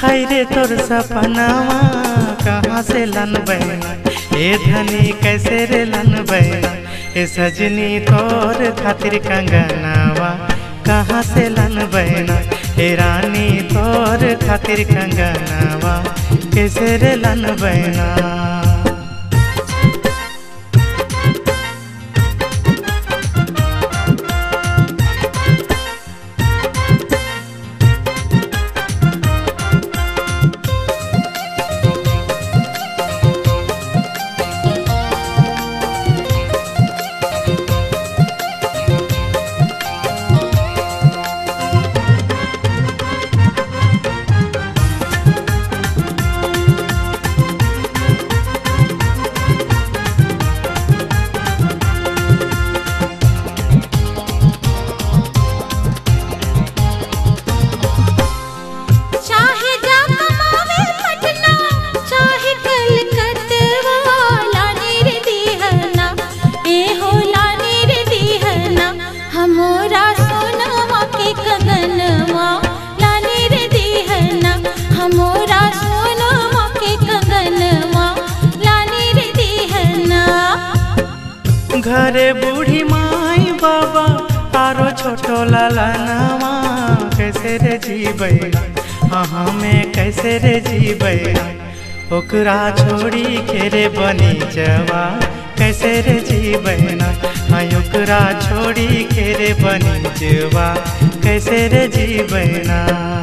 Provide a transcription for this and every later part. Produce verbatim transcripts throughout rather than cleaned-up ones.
हाय रे तोर सपनावा कहाँ से लन बहना, ए धनी कैसे रे लन बहना, ए सजनी तोर खातिर कंगनावा कहाँ से लन बहना, ए रानी तोर खातिर कंगनावा कैसे रे लन बहना। घरे बूढ़ी माई बाबा आरो छोटो लाला नामा कैसे रे जीबैना, हाँ हमें कैसे रे जीबैना, ओकरा छोड़ी के रे बनी जवा कैसे रे जीबैना, हाँ ओकरा छोड़ी के रे बनी जवा कैसे रे जीबैना।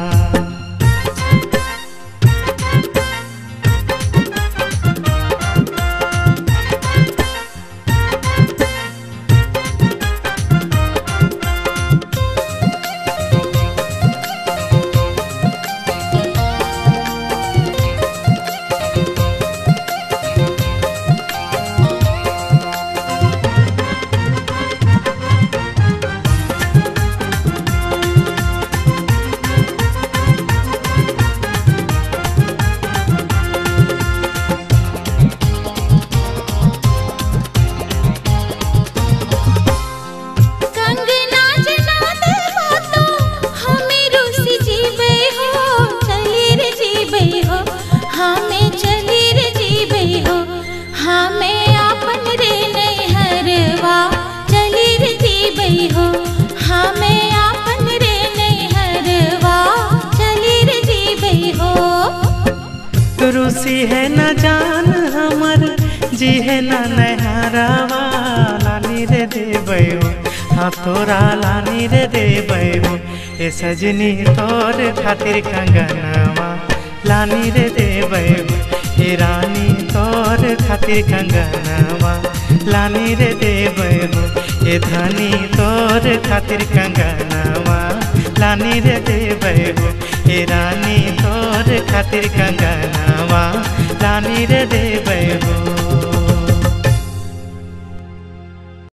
रूसी है न जान हमर जी है न नहरावा लानी रे देबो, हाँ तोरा लानी रे देबो, ए सजनी तोर खातिर कंगनवा लानी रे देबो, ए रानी तोर खातिर कंगनवा लानी रे देबो, ए धनी तोर खातिर कंगनवा लानी रे देबो, ए रानी तोर खातिर कंगनवा लानी रे देबो।